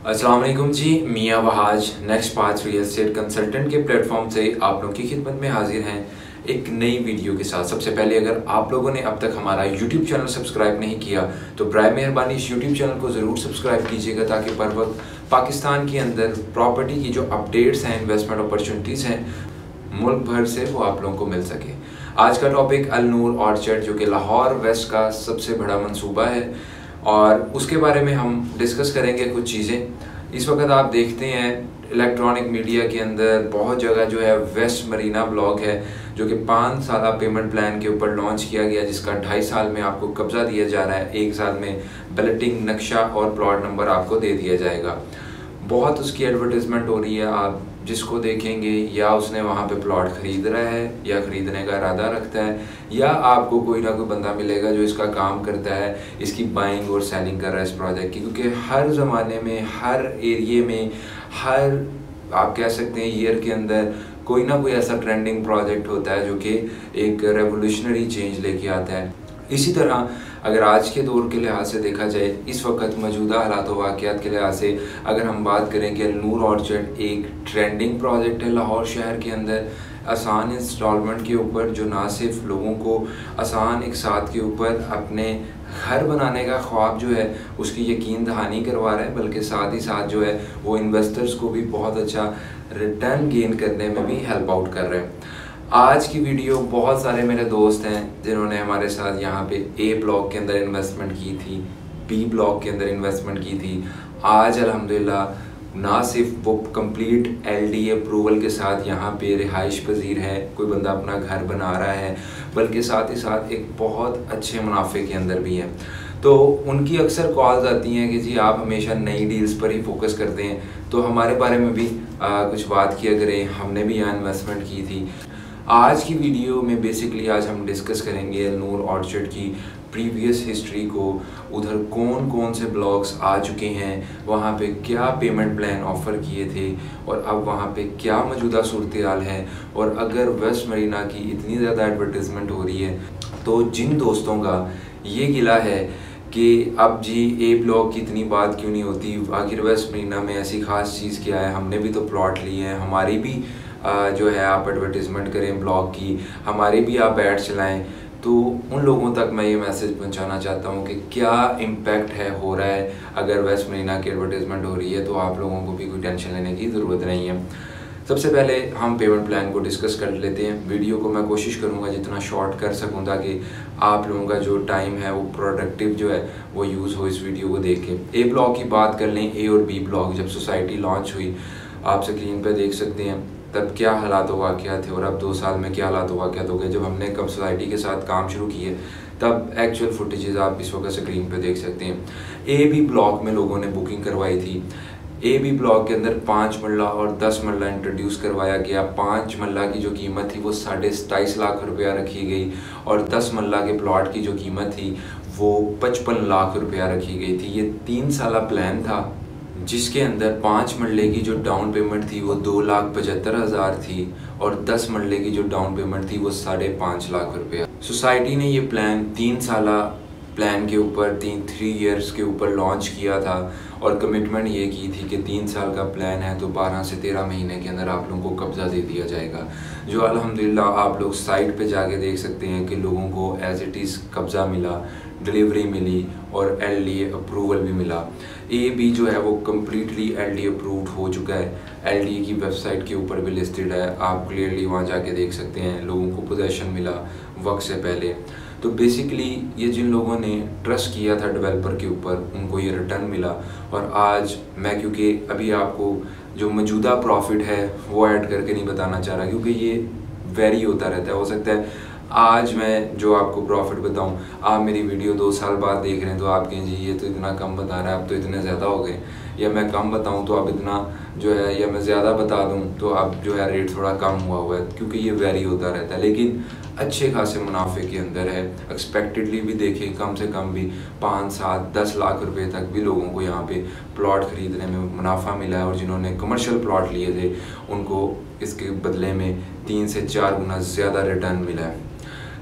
अस्सलाम वालेकुम जी, मियाँ Wahaj next path real estate consultant के प्लेटफॉर्म से आप लोगों की खिदमत में हाजिर हैं एक नई वीडियो के साथ। सबसे पहले अगर आप लोगों ने अब तक हमारा यूट्यूब चैनल सब्सक्राइब नहीं किया तो बराए मेहरबानी इस यूट्यूब चैनल को ज़रूर सब्सक्राइब कीजिएगा ताकि बर वक्त पाकिस्तान के अंदर प्रॉपर्टी की जो अपडेट्स हैं, इन्वेस्टमेंट अपॉर्चुनिटीज़ हैं मुल्क भर से वो आप लोगों को मिल सके। आज का टॉपिक अल नूर ऑर्चर्ड जो कि लाहौर वेस्ट का सबसे बड़ा मंसूबा है और उसके बारे में हम डिस्कस करेंगे कुछ चीज़ें। इस वक्त आप देखते हैं इलेक्ट्रॉनिक मीडिया के अंदर बहुत जगह जो है वेस्ट मरीना ब्लॉक है जो कि 5 साल पेमेंट प्लान के ऊपर लॉन्च किया गया, जिसका 2.5 साल में आपको कब्जा दिया जा रहा है, 1 साल में बैलेटिंग नक्शा और प्लॉट नंबर आपको दे दिया जाएगा। बहुत उसकी एडवर्टाइजमेंट हो रही है, आप जिसको देखेंगे या उसने वहाँ पे प्लॉट ख़रीद रहा है या ख़रीदने का इरादा रखता है या आपको कोई ना कोई बंदा मिलेगा जो इसका काम करता है, इसकी बाइंग और सेलिंग कर रहा है इस प्रोजेक्ट की। क्योंकि हर ज़माने में, हर एरिए में, हर आप कह सकते हैं ईयर के अंदर कोई ना कोई ऐसा ट्रेंडिंग प्रोजेक्ट होता है जो कि एक रेवोल्यूशनरी चेंज लेके आता है। इसी तरह अगर आज के दौर के लिहाज से देखा जाए, इस वक्त मौजूदा हालात वाक़यात के लिहाज से अगर हम बात करें कि नूर ऑर्चर्ड एक ट्रेंडिंग प्रोजेक्ट है लाहौर शहर के अंदर, आसान इंस्टॉलमेंट के ऊपर जो ना सिर्फ लोगों को आसान एक साथ के ऊपर अपने घर बनाने का ख्वाब जो है उसकी यकीन दहानी करवा रहा है, बल्कि साथ ही साथ जो है वो इन्वेस्टर्स को भी बहुत अच्छा रिटर्न गेन करने में भी हेल्प आउट कर रहे हैं। आज की वीडियो बहुत सारे मेरे दोस्त हैं जिन्होंने हमारे साथ यहाँ पे ए ब्लॉक के अंदर इन्वेस्टमेंट की थी, बी ब्लॉक के अंदर इन्वेस्टमेंट की थी। आज अल्हम्दुलिल्लाह ना सिर्फ वो कंप्लीट LD अप्रूवल के साथ यहाँ पे रिहाइश पजीर है, कोई बंदा अपना घर बना रहा है, बल्कि साथ ही साथ एक बहुत अच्छे मुनाफे के अंदर भी है। तो उनकी अक्सर कॉल्स आती हैं कि जी आप हमेशा नई डील्स पर ही फोकस करते हैं, तो हमारे बारे में भी कुछ बात किया करें, हमने भी यहाँ इन्वेस्टमेंट की थी। आज की वीडियो में बेसिकली आज हम डिस्कस करेंगे नूर ऑर्चर्ड की प्रीवियस हिस्ट्री को, उधर कौन कौन से ब्लॉक्स आ चुके हैं, वहाँ पे क्या पेमेंट प्लान ऑफ़र किए थे और अब वहाँ पे क्या मौजूदा सूरत हाल है। और अगर वेस्ट मरीना की इतनी ज़्यादा एडवर्टीज़मेंट हो रही है तो जिन दोस्तों का ये गिला है कि अब जी ए ब्लॉक की इतनी बात क्यों नहीं होती, आखिर वेस्ट मरीना में ऐसी ख़ास चीज़ क्या है, हमने भी तो प्लॉट लिए हैं, हमारी भी जो है आप एडवर्टीज़मेंट करें ब्लॉग की, हमारी भी आप ऐड चलाएं। तो उन लोगों तक मैं ये मैसेज पहुंचाना चाहता हूं कि क्या इम्पैक्ट है हो रहा है। अगर वेस्ट मरीना की एडवर्टीज़मेंट हो रही है तो आप लोगों को भी कोई टेंशन लेने की ज़रूरत नहीं है। सबसे पहले हम पेमेंट प्लान को डिस्कस कर लेते हैं। वीडियो को मैं कोशिश करूंगा जितना शॉर्ट कर सकूं ताकि आप लोगों का जो टाइम है वो प्रोडक्टिव जो है वो यूज़ हो इस वीडियो को देख के। ए ब्लॉक की बात कर लें, ए और बी ब्लॉक जब सोसाइटी लॉन्च हुई, आप स्क्रीन पर देख सकते हैं तब क्या हालात वाक़यात थे और अब 2 साल में क्या हालात वाक़यात हो गए। जब हमने कब सोसाइटी के साथ काम शुरू किए तब एक्चुअल फुटेजेस आप इस वक्त स्क्रीन पे देख सकते हैं। ए बी ब्लॉक में लोगों ने बुकिंग करवाई थी। ए बी ब्लॉक के अंदर 5 मरला और 10 मरला इंट्रोड्यूस करवाया गया। 5 मरला की जो कीमत थी वो 27.5 लाख रुपया रखी गई और 10 मरला के प्लॉट की जो कीमत थी वो 55 लाख रुपया रखी गई थी। ये 3 साल प्लान था जिसके अंदर 5 मरले की जो डाउन पेमेंट थी वो 2,75,000 थी और 10 मरले की जो डाउन पेमेंट थी वो 5.5 लाख रुपया। सोसाइटी ने ये प्लान 3 साल प्लान के ऊपर 3 ईयर्स के ऊपर लॉन्च किया था और कमिटमेंट ये की थी कि 3 साल का प्लान है तो 12 से 13 महीने के अंदर आप लोगों को कब्ज़ा दे दिया जाएगा, जो अल्हम्दुलिल्लाह आप लोग साइट पे जाके देख सकते हैं कि लोगों को एज इट इज़ कब्ज़ा मिला, डिलीवरी मिली और LD अप्रूवल भी मिला। ए बी जो है वो कम्प्लीटली LD अप्रूव्ड हो चुका है, LD की वेबसाइट के ऊपर भी लिस्टेड है, आप क्लियरली वहाँ जाके देख सकते हैं। लोगों को पोजेसन मिला वक्त से पहले। तो बेसिकली ये जिन लोगों ने ट्रस्ट किया था डेवलपर के ऊपर उनको ये रिटर्न मिला। और आज मैं क्योंकि अभी आपको जो मौजूदा प्रॉफिट है वो ऐड करके नहीं बताना चाह रहा क्योंकि ये वेरी होता रहता है। हो सकता है आज मैं जो आपको प्रॉफिट बताऊं, आप मेरी वीडियो 2 साल बाद देख रहे हैं तो आप कहें जी ये तो इतना कम बता रहा है, अब तो इतने ज़्यादा हो गए, या मैं कम बताऊं तो अब इतना जो है, या मैं ज़्यादा बता दूं तो अब जो है रेट थोड़ा कम हुआ है, क्योंकि ये वेरी होता रहता है। लेकिन अच्छे खासे मुनाफे के अंदर है। एक्सपेक्टेडली भी देखें कम से कम भी 5, 7, 10 लाख रुपए तक भी लोगों को यहाँ पे प्लॉट ख़रीदने में मुनाफा मिला है और जिन्होंने कमर्शियल प्लॉट लिए थे उनको इसके बदले में 3 से 4 गुना ज़्यादा रिटर्न मिला है।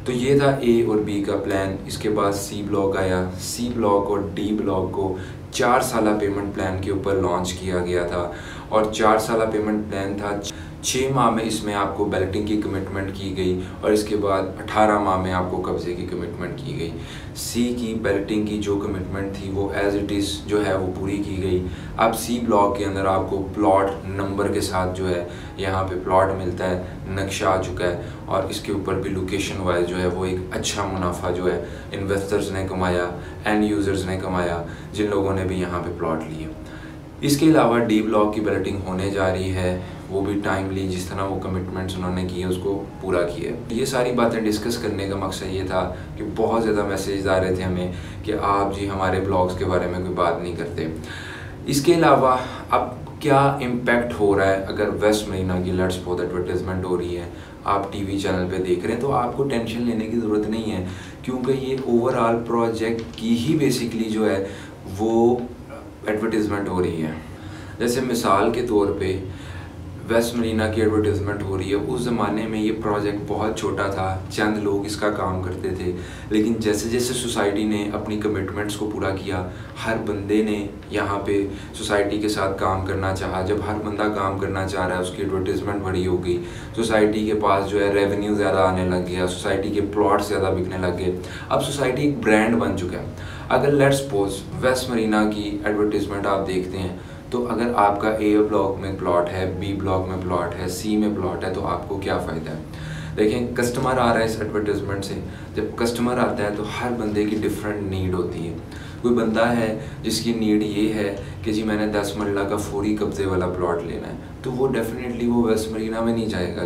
तो ये था ए और बी का प्लान। इसके बाद सी ब्लॉक आया। सी ब्लॉक और डी ब्लॉक को 4 साला पेमेंट प्लान के ऊपर लॉन्च किया गया था और 4 साला पेमेंट प्लान था। 6 माह में इसमें आपको बैलेटिंग की कमिटमेंट की गई और इसके बाद 18 माह में आपको कब्जे की कमिटमेंट की गई। सी की बैलेटिंग की जो कमिटमेंट थी वो एज इट इज़ जो है वो पूरी की गई। अब सी ब्लॉक के अंदर आपको प्लॉट नंबर के साथ जो है यहाँ पे प्लॉट मिलता है, नक्शा आ चुका है और इसके ऊपर भी लोकेशन वाइज जो है वो एक अच्छा मुनाफा जो है इन्वेस्टर्स ने कमाया, एंड यूज़र्स ने कमाया जिन लोगों ने भी यहाँ पे प्लॉट लिए। इसके अलावा डी ब्लॉक की बैलेटिंग होने जा रही है, वो भी टाइमली जिस तरह वो कमिटमेंट्स उन्होंने किए उसको पूरा किए। ये सारी बातें डिस्कस करने का मकसद ये था कि बहुत ज़्यादा मैसेज आ रहे थे हमें कि आप जी हमारे ब्लॉग्स के बारे में कोई बात नहीं करते। इसके अलावा अब क्या इम्पैक्ट हो रहा है अगर वेस्ट मरीना की लेट्स सपोज एडवर्टाइजमेंट हो रही है, आप टीवी चैनल पे देख रहे हैं, तो आपको टेंशन लेने की ज़रूरत नहीं है क्योंकि ये ओवरऑल प्रोजेक्ट की ही बेसिकली जो है वो एडवर्टाइजमेंट हो रही है। जैसे मिसाल के तौर पे वेस्ट मरीना की एडवर्टाइजमेंट हो रही है। उस ज़माने में ये प्रोजेक्ट बहुत छोटा था, चंद लोग इसका काम करते थे, लेकिन जैसे जैसे सोसाइटी ने अपनी कमिटमेंट्स को पूरा किया, हर बंदे ने यहाँ पे सोसाइटी के साथ काम करना चाहा। जब हर बंदा काम करना चाह रहा है उसकी एडवर्टाइजमेंट बड़ी हो गई, सोसाइटी के पास जो है रेवेन्यू ज़्यादा आने लग गया, सोसाइटी के प्लॉट ज़्यादा बिकने लग गए। अब सोसाइटी एक ब्रांड बन चुका है। अगर लेट्स सपोज वेस्ट मरीना की एडवर्टाइजमेंट आप देखते हैं तो अगर आपका ए ब्लॉक में प्लॉट है, बी ब्लॉक में प्लॉट है, सी में प्लॉट है, तो आपको क्या फ़ायदा है। देखें, कस्टमर आ रहा है इस एडवर्टाइजमेंट से। जब कस्टमर आता है तो हर बंदे की डिफरेंट नीड होती है। कोई बंदा है जिसकी नीड ये है कि जी मैंने 10 मरला का फौरी कब्जे वाला प्लॉट लेना है, तो वो डेफिनेटली वो वेस्ट मरीना में नहीं जाएगा।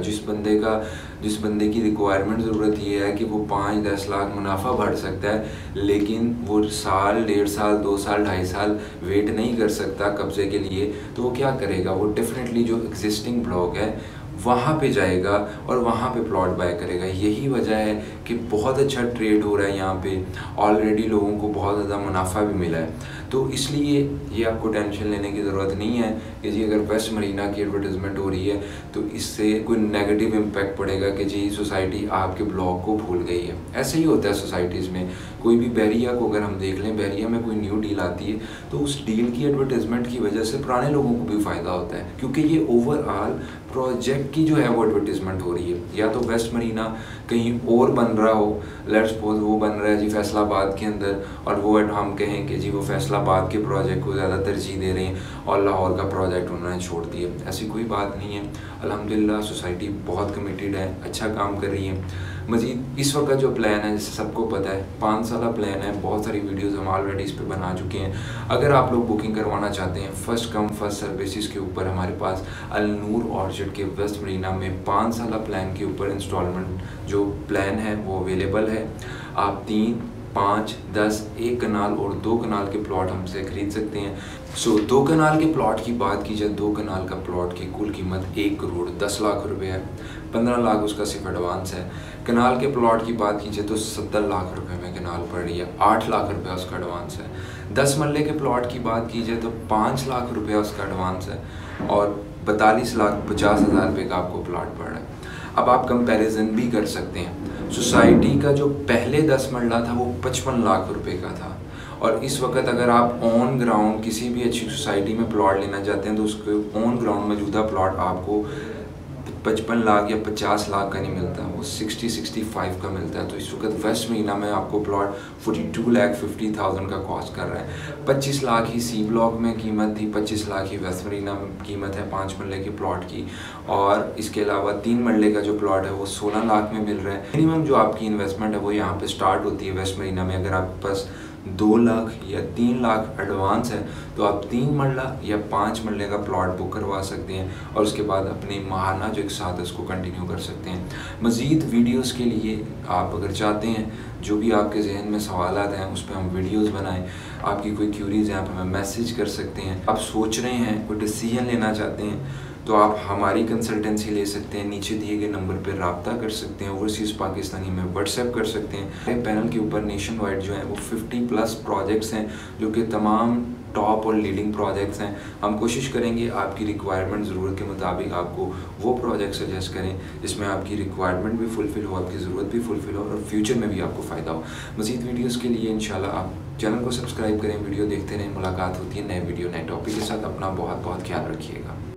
जिस बंदे की रिक्वायरमेंट ज़रूरत ये है कि वो 5-10 लाख मुनाफा बढ़ सकता है, लेकिन वो साल, 1.5 साल, 2 साल, 2.5 साल वेट नहीं कर सकता कब्जे के लिए, तो वो क्या करेगा, वो डेफिनेटली जो एग्जिस्टिंग ब्लॉक है वहाँ पे जाएगा और वहाँ पे प्लॉट बाय करेगा। यही वजह है कि बहुत अच्छा ट्रेड हो रहा है यहाँ पे, ऑलरेडी लोगों को बहुत ज़्यादा मुनाफा भी मिला है। तो इसलिए ये आपको टेंशन लेने की ज़रूरत नहीं है कि जी अगर वेस्ट मरीना की एडवर्टाइजमेंट हो रही है तो इससे कोई नेगेटिव इम्पैक्ट पड़ेगा कि जी सोसाइटी आपके ब्लॉक को भूल गई है। ऐसे ही होता है सोसाइटीज़ में। कोई भी बहरिया को अगर हम देख लें, बहरिया में कोई न्यू डील आती है तो उस डील की एडवर्टाइजमेंट की वजह से पुराने लोगों को भी फ़ायदा होता है, क्योंकि ये ओवरऑल प्रोजेक्ट की जो है वो एडवर्टाइजमेंट हो रही है। या तो वेस्ट मरीना कहीं और बन रहा हो, लेट्स सपोज वो बन रहा है जी फैसलाबाद के अंदर, और वो हम कहें कि जी वो फैसलाबाद के प्रोजेक्ट को ज़्यादा तरजीह दे रहे हैं और लाहौर का प्रोजेक्ट उन्होंने छोड़ दिया। ऐसी कोई बात नहीं है। अल्हम्दुलिल्लाह सोसाइटी बहुत कमिटेड है, अच्छा काम कर रही है। मज़ीद इस वक्त जो प्लान है, जैसे सबको पता है 5 साला प्लान है, बहुत सारी वीडियोस हम ऑलरेडी इस पे बना चुके हैं। अगर आप लोग बुकिंग करवाना चाहते हैं first come first serve basis के ऊपर, हमारे पास अल नूर ऑर्चिड के वेस्ट मरीना में 5 साला प्लान के ऊपर इंस्टॉलमेंट जो प्लान है वो अवेलेबल है। आप 3, 5, 10, 1 कनाल और 2 कनाल के प्लॉट हमसे ख़रीद सकते हैं। 2 कनाल के प्लॉट की बात की जाए, 2 कनाल का प्लॉट की कुल कीमत 1 करोड़ 10 लाख रुपए है। 15 लाख उसका सिर्फ एडवांस है। कनाल के प्लॉट की बात की जाए तो 70 लाख रुपए में कनाल पड़ रही है, 8 लाख रुपए उसका एडवांस है। 10 मरले के प्लॉट की बात की जाए तो 5 लाख रुपये उसका एडवांस है और 42,50,000 रुपये का आपको प्लॉट पड़ रहा है। अब आप कंपैरिजन भी कर सकते हैं। सोसाइटी का जो पहले 10 मरला था वो 55 लाख रुपए का था, और इस वक्त अगर आप ऑन ग्राउंड किसी भी अच्छी सोसाइटी में प्लॉट लेना चाहते हैं तो उसके ऑन ग्राउंड मौजूदा प्लॉट आपको 55 लाख या 50 लाख का नहीं मिलता, वो 60-65 का मिलता है। तो इस वक्त वेस्ट मरीना में आपको प्लॉट 42,50,000 का कॉस्ट कर रहा है। 25 लाख ही सी ब्लॉक में कीमत थी, 25 लाख ही वेस्ट मरीना में कीमत है 5 मरले के प्लॉट की, और इसके अलावा 3 मरले का जो प्लॉट है वो 16 लाख में मिल रहा है। मिनिमम जो आपकी इन्वेस्टमेंट है वो यहाँ पे स्टार्ट होती है वेस्ट मरीना में। अगर आपके पास 2 लाख या 3 लाख एडवांस है तो आप 3 मरला या 5 मरले का प्लॉट बुक करवा सकते हैं और उसके बाद अपने माहाना जो एक साथ है उसको कंटिन्यू कर सकते हैं। मज़ीद वीडियोस के लिए आप अगर चाहते हैं जो भी आपके जहन में सवालात हैं उस पर हम वीडियोस बनाएं, आपकी कोई क्यूरीज हैं आप हमें मैसेज कर सकते हैं। आप सोच रहे हैं कोई डिसीजन लेना चाहते हैं तो आप हमारी कंसल्टेंसी ले सकते हैं, नीचे दिए गए नंबर पर रब्ता कर सकते हैं, ओवरसीज़ पाकिस्तानी में व्हाट्सएप कर सकते हैं। पैनल के ऊपर नेशन वाइड जो है वो 50+ प्रोजेक्ट्स हैं जो कि तमाम टॉप और लीडिंग प्रोजेक्ट्स हैं। हम कोशिश करेंगे आपकी रिक्वायरमेंट ज़रूरत के मुताबिक आपको वो प्रोजेक्ट सजेस्ट करें जिसमें आपकी रिक्वायरमेंट भी फुलफ़िल हो, आपकी ज़रूरत भी फुलफ़िल हो और फ्यूचर में भी आपको फ़ायदा हो। मज़ीद वीडियोज़ के लिए इंशाल्लाह आप चैनल को सब्सक्राइब करें, वीडियो देखते रहें। मुलाकात होती है नए वीडियो नए टॉपिक के साथ। अपना बहुत बहुत ख्याल रखिएगा।